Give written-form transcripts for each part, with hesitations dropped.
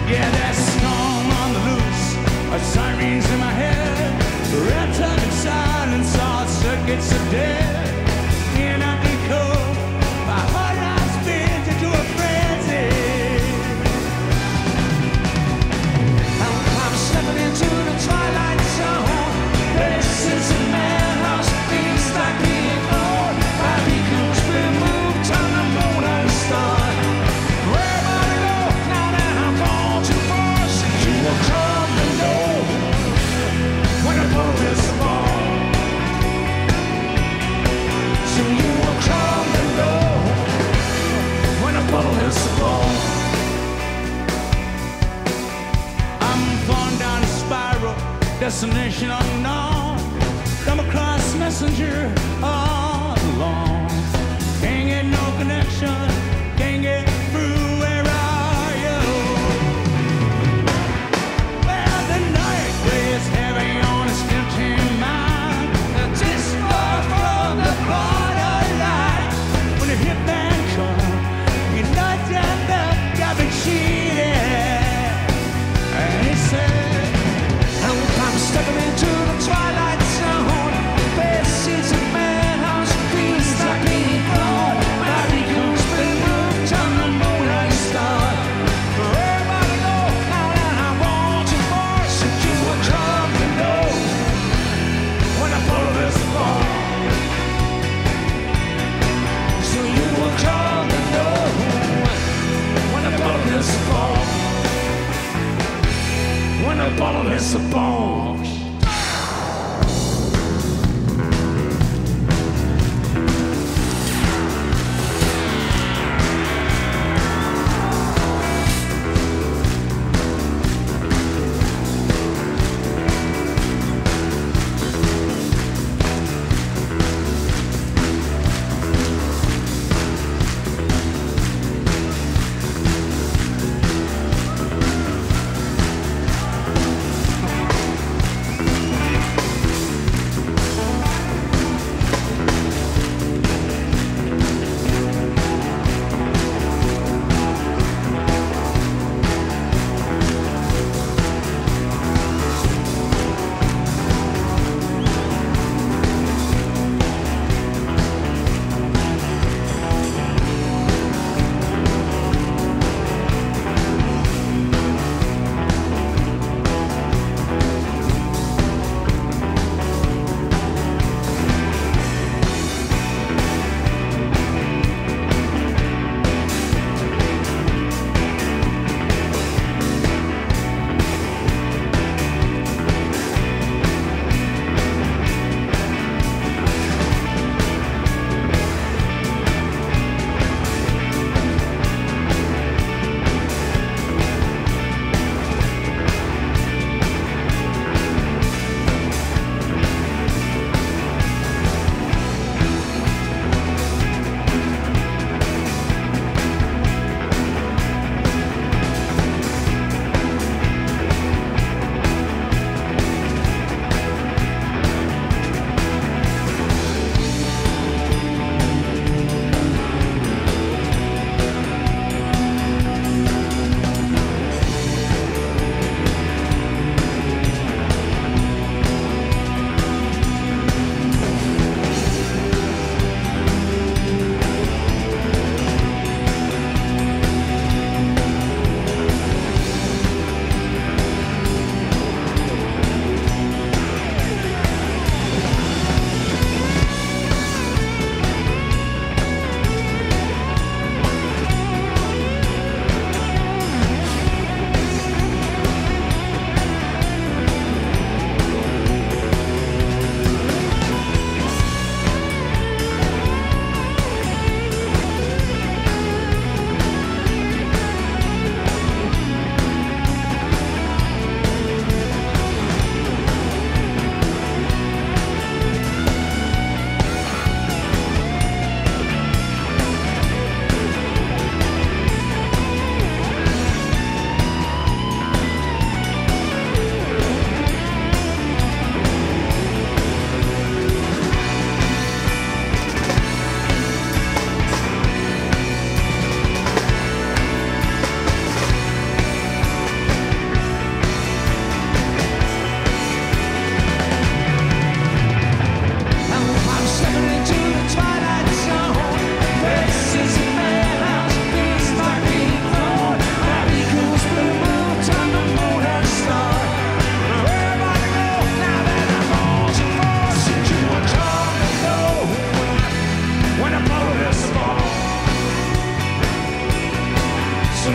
Yeah, there's storm on the loose, sirens in my head, wrapped up in silence, all circuits are dead. In a echo, my heart has spins into a frenzy. I'm stepping into the twilight zone. This is a madhouse, things like being old. My beacon's been moved, turn the moon and the star. Where am I to go now that I'm gone too far? Since you will come to know when the boat is upon. So you will come to know when the boat is upon. I'm falling down a spiral, destination unknown. Come across messenger all alone. Can't get no connection, can't get through. Where are you? Well, the night weighs heavy on a empty mind. This far from the borderline. When the hitman comes, you know that I've been cheated. And he said, I'm stepping into the twilight zone. This is a madhouse, feels like being gone. My beacon's been moved, turn the moon and star. Where am I to go now that I'm gone too far? So you will come to know when the boat is upon. So you will come to know when the boat is upon. When the bottle is upon.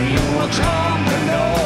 you will come to know